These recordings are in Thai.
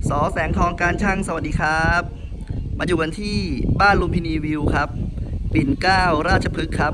สอแสงทองการช่างสวัสดีครับมาอยู่กันที่บ้านลุมพินีวิวครับปิ่นเกล้าราชพฤกษ์ครับ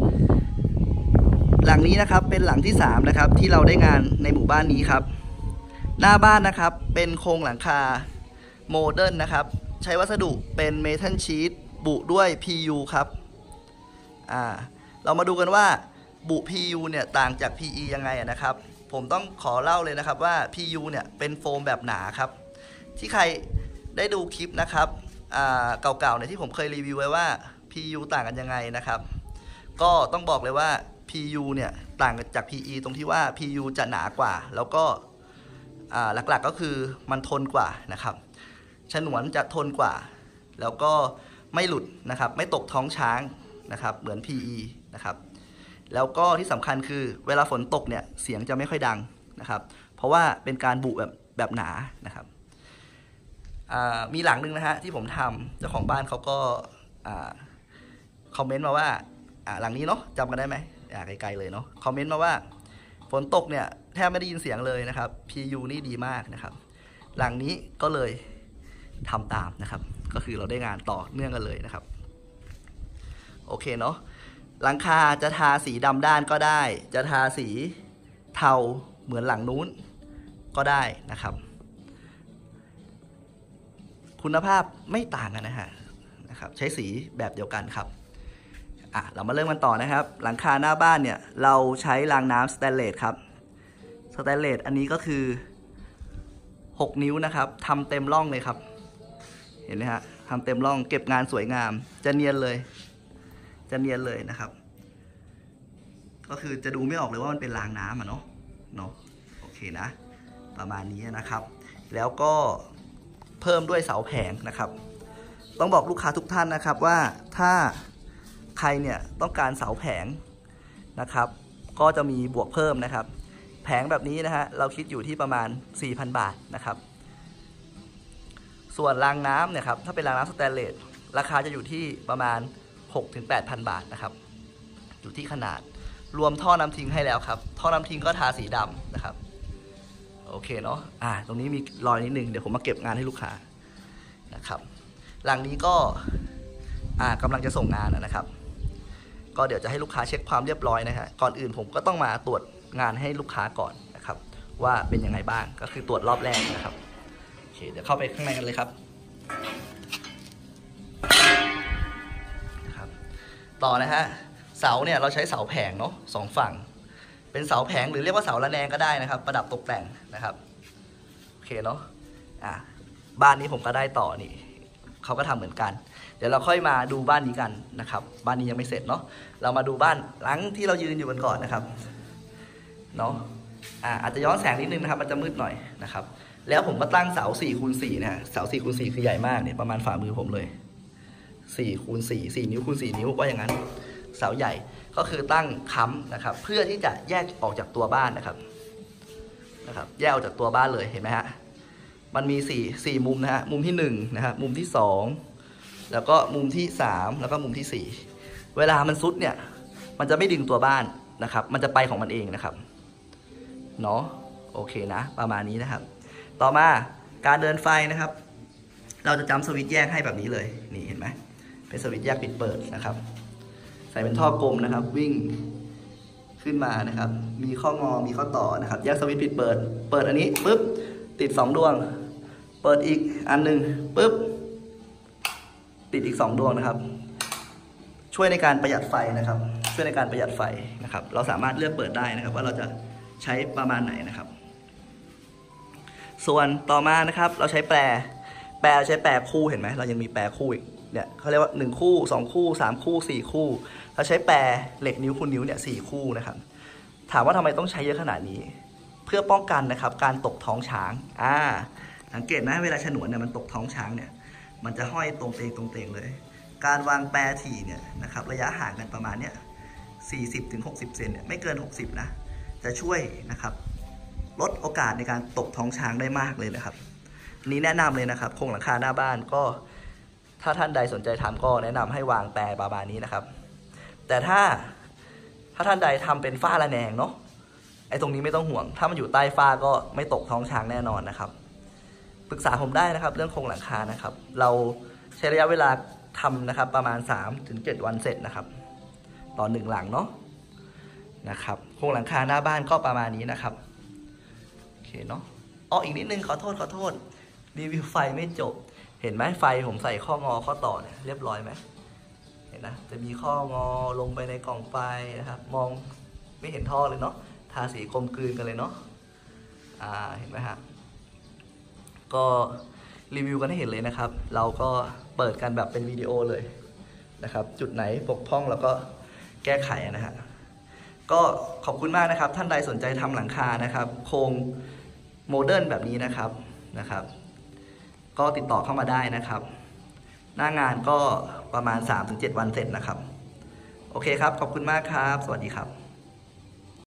หลังนี้นะครับเป็นหลังที่3นะครับที่เราได้งานในหมู่บ้านนี้ครับหน้าบ้านนะครับเป็นโครงหลังคาโมเดิร์นนะครับใช้วัสดุเป็นเมทัลชีทบุด้วย PU ครับเรามาดูกันว่าบุ PU เนี่ยต่างจาก PE ยังไงนะครับผมต้องขอเล่าเลยนะครับว่า PU เนี่ยเป็นโฟมแบบหนาครับที่ใครได้ดูคลิปนะครับเก่าๆเนี่ยที่ผมเคยรีวิวไว้ว่า PU ต่างกันยังไงนะครับก็ต้องบอกเลยว่า PU เนี่ยต่างจาก PE ตรงที่ว่า PU จะหนากว่าแล้วก็หลักๆก็คือมันทนกว่านะครับฉนวนจะทนกว่าแล้วก็ไม่หลุดนะครับไม่ตกท้องช้างนะครับเหมือน PE นะครับแล้วก็ที่สำคัญคือเวลาฝนตกเนี่ยเสียงจะไม่ค่อยดังนะครับเพราะว่าเป็นการบุแบบหนานะครับมีหลังนึงนะฮะที่ผมทำเจ้าของบ้านเขาก็คอมเมนต์มาว่าหลังนี้เนาะจำกันได้ไหมไกลๆเลยเนาะคอมเมนต์มาว่าฝนตกเนี่ยแทบไม่ได้ยินเสียงเลยนะครับ PU นี่ดีมากนะครับหลังนี้ก็เลยทำตามนะครับก็คือเราได้งานต่อเนื่องกันเลยนะครับโอเคเนาะหลังคาจะทาสีดำด้านก็ได้จะทาสีเทาเหมือนหลังนู้นก็ได้นะครับคุณภาพไม่ต่างกันนะครับใช้สีแบบเดียวกันครับเรามาเริ่มกันต่อนะครับหลังคาหน้าบ้านเนี่ยเราใช้รางน้ำสแตนเลสครับสแตนเลสอันนี้ก็คือ6 นิ้วนะครับทำเต็มร่องเลยครับเห็นไหมฮะทำเต็มร่องเก็บงานสวยงามจะเนียนเลยนะครับก็คือจะดูไม่ออกเลยว่ามันเป็นรางน้ำเนาะโอเคนะประมาณนี้นะครับแล้วก็เพิ่มด้วยเสาแผงนะครับต้องบอกลูกค้าทุกท่านนะครับว่าถ้าใครเนี่ยต้องการเสาแผงนะครับก็จะมีบวกเพิ่มนะครับแผงแบบนี้นะฮะเราคิดอยู่ที่ประมาณ 4,000 บาทนะครับส่วนรางน้ำเนี่ยครับถ้าเป็นรางน้ำสแตนเลสราคาจะอยู่ที่ประมาณ 6-8,000 บาทนะครับอยู่ที่ขนาดรวมท่อน้ำทิ้งให้แล้วครับท่อน้ำทิ้งก็ทาสีดำนะครับโอเคเนาะตรงนี้มีรอยนิดนึงเดี๋ยวผมมาเก็บงานให้ลูกค้านะครับหลังนี้ก็กำลังจะส่งงานนะครับก็เดี๋ยวจะให้ลูกค้าเช็คความเรียบร้อยนะฮะก่อนอื่นผมก็ต้องมาตรวจงานให้ลูกค้าก่อนนะครับว่าเป็นยังไงบ้างก็คือตรวจรอบแรกนะครับโอเคเดี๋ยวเข้าไปข้างในกันเลยครับต่อนะฮะเสาเนี่ยเราใช้เสาแผงเนาะ2 ฝั่งเป็นเสาแผงหรือเรียกว่าเสาระแนงก็ได้นะครับประดับตกแต่งนะครับโอเคเนาะบ้านนี้ผมก็ได้ต่อนี่เขาก็ทำเหมือนกันเดี๋ยวเราค่อยมาดูบ้านนี้กันนะครับบ้านนี้ยังไม่เสร็จเนาะเรามาดูบ้านหลังที่เรายืนอยู่กันก่อนนะครับเนาะอาจจะย้อนแสงนิดนึงนะครับมันจะมืดหน่อยนะครับแล้วผมก็ตั้งเสา4x4นะฮะเสา4x4คือใหญ่มากเนี่ยประมาณฝ่ามือผมเลย4x4 4 นิ้วคูณ4 นิ้วว่าอย่างนั้นเสาใหญ่ก็คือตั้งค้ำนะครับเพื่อที่จะแยกออกจากตัวบ้านนะครับแยกออกจากตัวบ้านเลยเห็นไหมฮะมันมี4มุมนะฮะมุมที่1นะฮะมุมที่2แล้วก็มุมที่3แล้วก็มุมที่4เวลามันซุดเนี่ยมันจะไม่ดึงตัวบ้านนะครับมันจะไปของมันเองนะครับเนาะโอเคนะประมาณนี้นะครับต่อมาการเดินไฟนะครับเราจะจำสวิตช์แยกให้แบบนี้เลยนี่เห็นไหมเป็นสวิตช์แยกปิดเปิดนะครับใส่เป็นท่อกลมนะครับวิ่งขึ้นมานะครับมีข้องอมีข้อต่อนะครับแยกสวิตช์ปิดเปิดอันนี้ปุ๊บติด2 ดวงเปิดอีกอันนึงปุ๊บติดอีก2 ดวงนะครับช่วยในการประหยัดไฟนะครับเราสามารถเลือกเปิดได้นะครับว่าเราจะใช้ประมาณไหนนะครับส่วนต่อมานะครับเราใช้แปรใช้แปรคู่เห็นไหมเรายังมีแปรคู่อีกเนี่ยเขาเรียกว่า1 คู่ 2 คู่ 3 คู่ 4 คู่เราใช้แปรเหล็กนิ้วคูณนิ้วเนี่ย4 คู่นะครับถามว่าทำไมต้องใช้เยอะขนาดนี้เพื่อป้องกันนะครับการตกท้องช้างสังเกตนะเวลาฉนวนเนี่ยมันตกท้องช้างเนี่ยมันจะห้อยตรงเตงเลยการวางแปรถี่เนี่ยนะครับระยะห่างกันประมาณเนี่ย40-60 เซนเนี่ยไม่เกิน60นะจะช่วยนะครับลดโอกาสในการตกท้องช้างได้มากเลยนะครับนี้แนะนำเลยนะครับโครงหลังคาหน้าบ้านก็ถ้าท่านใดสนใจทำก็แนะนำให้วางแปรประมาณนี้นะครับแต่ถ้าท่านใดทำเป็นฝ้าระแนงเนาะไอ้ตรงนี้ไม่ต้องห่วงถ้ามันอยู่ใต้ฝ้าก็ไม่ตกท้องช้างแน่นอนนะครับปรึกษาผมได้นะครับเรื่องโครงหลังคานะครับ เราใช้ระยะเวลาทำนะครับประมาณ 3-7 วันเสร็จนะครับต่อ1หลังเนาะนะครับโครงหลังคาหน้าบ้านก็ประมาณนี้นะครับโอเคเนาะอีกนิดนึงขอโทษรีวิวไฟไม่จบเห็นไหมไฟผมใส่ข้องอข้อต่อเนี่ยเรียบร้อยไหมเห็นนะจะมีข้องอลงไปในกล่องไฟนะครับมองไม่เห็นท่อเลยเนาะทาสีกลมกลืนกันเลยเนาะเห็นไหมฮะก็รีวิวกันให้เห็นเลยนะครับเราก็เปิดกันแบบเป็นวิดีโอเลยนะครับจุดไหนบกพร่องเราก็แก้ไขนะฮะก็ขอบคุณมากนะครับท่านใดสนใจทำหลังคานะครับโครงโมเดิร์นแบบนี้นะครับก็ติดต่อเข้ามาได้นะครับหน้างานก็ประมาณ 3-7 วันเสร็จนะครับโอเคครับขอบคุณมากครับสวัสดีครับ